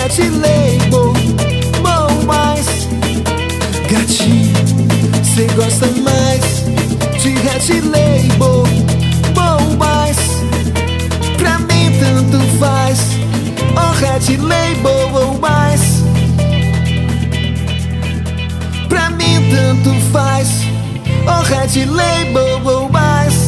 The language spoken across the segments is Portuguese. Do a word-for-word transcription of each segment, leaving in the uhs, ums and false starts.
Red Label, bom mais. Gatinho, cê gosta mais de Red Label, bom mais. Pra mim tanto faz, oh Red Label ou mais. Pra mim tanto faz, oh Red Label ou mais.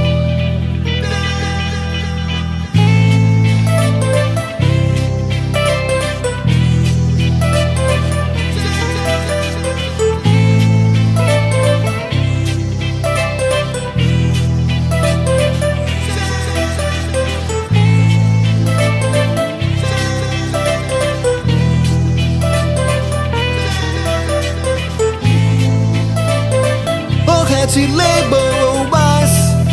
Red Label ou mais.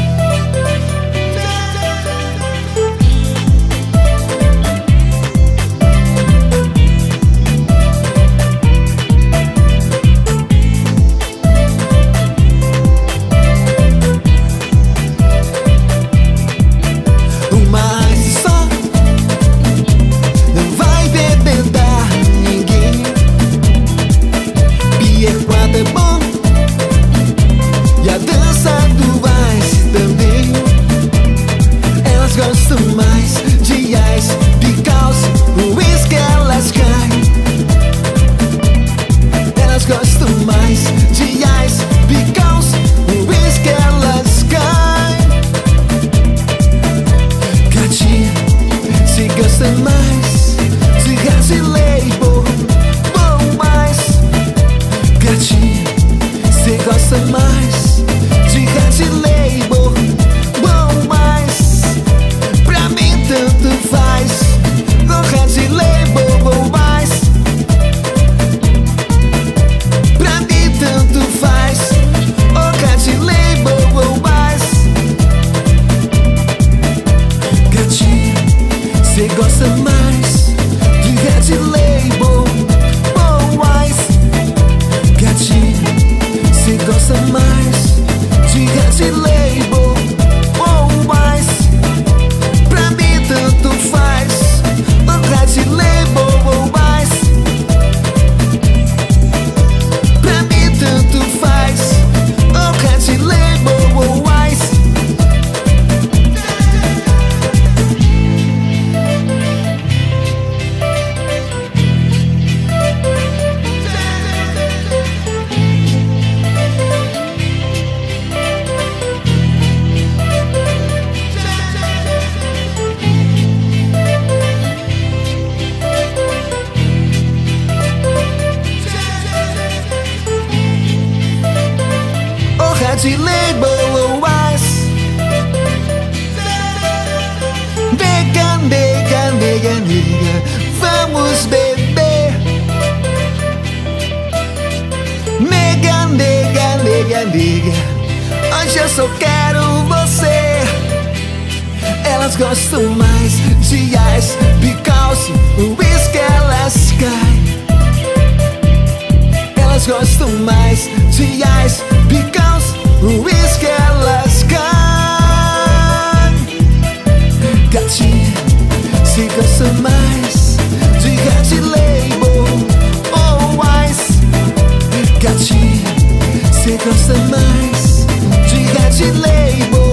O mais só não vai bebentar ninguém. Pierre Quatro é bom e a dança do Vice também. Elas gostam mais de ice, because o whisky elas caem. Elas gostam mais de ice, because o whisky elas caem. Gatinha, se gosta mais de Red Label, bom mais. Gatinha, se gosta mais de Red Label, bom mais. Pra mim tanto faz, oh Red Label ou mais. Pra mim tanto faz, oh Red Label ou mais. Gatinha, cê gosta mais de Red Label, bom mais. Gatinha, cê gosta mais de Red Label ou mais. Pra mim tanto faz, oh Red Label ou mais. Pra mim tanto faz, oh Red Label ou mais. Red Label ou mais. Nega, nega, nega, nega, vamos beber. Nega, nega, nega, nega, hoje eu só quero você. Elas gostam mais de ice, because o whisky elas caem. Elas gostam mais de ice, because o whisky elas caem. Gatinha, se gosta mais de Red Label ou mais. Gatinha, se gosta mais de Red Label